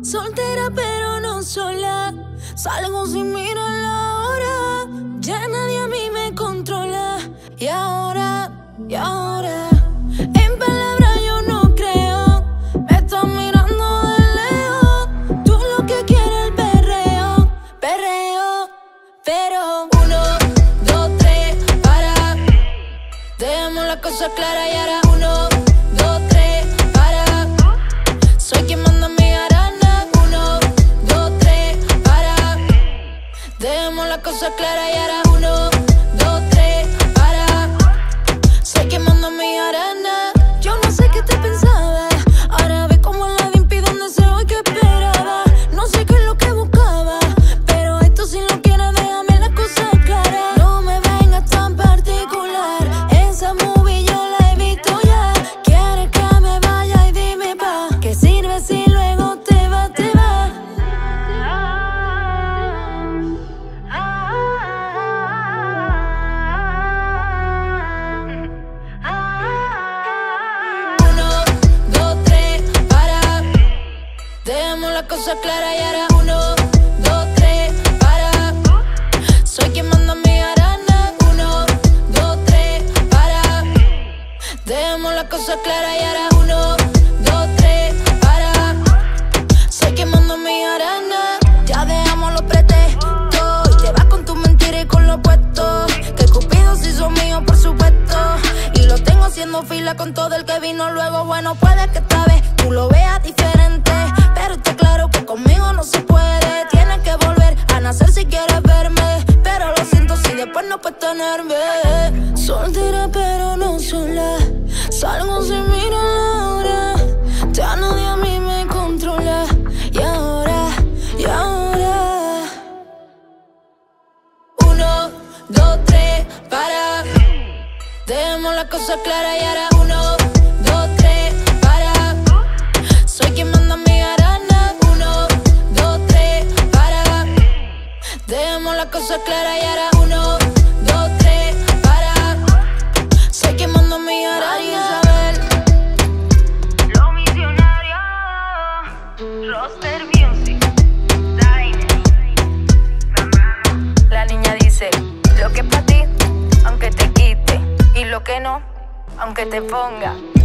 Soltera pero no sola, salgo sin mirar la hora. Ya nadie a mí me controla. Y ahora, en palabras yo no creo. Me estás mirando de lejos. Tú lo que quieres es perreo, pero 1, 2, 3, para. Dejemos las cosas claras y ahora 1, 2, 3, para. Soy quien manda en mi arana. 1, 2, 3, para. Dejemos las cosas claras y ahora 1, 2, 3, para. Soy quien manda en mi arana. Yo no sé qué te pensaba. Ahora ves cómo la limpi donde se va que esperaba. No sé qué es lo que buscaba, pero esto si lo quieres déjame las cosas claras. No me vengas tan particular. Esa movie yo la he visto ya. Quieres que me vaya y dime pa' ¿qué sirve si luego te vas? Dejemos las cosas claras y ahora 1, 2, 3, para. Soy quien manda en mi arana. 1, 2, 3, para. Dejemos las cosas claras y ahora 1, 2, 3, para. Soy quien manda en mi arana. Ya dejamos los pretextos y te vas con tus mentiras y con lo opuesto. Que Cupido se hizo mío por supuesto. Y lo tengo haciendo fila con todo el que vino luego. Bueno, puede que esta vez tú lo veas diferente, pero está claro que conmigo no se puede. Tienes que volver a nacer si quieres verme, pero lo siento si después no puedes tenerme. Soltera pero no sola, salgo sin mirar la hora. Ya nadie a mí me controla. Y ahora 1, 2, 3, para. Dejemos las cosas claras y ahora 1, 2, 3, para. Soy quien manda en mi arana. 1, 2, 3, para. Dejemos las cosas claras y ahora 1, 2, 3, para. Soy quien manda en mi arana. Lo misionario, Roster Music, la niña dice, lo que es para ti, aunque te quite, y lo que no, aunque te ponga.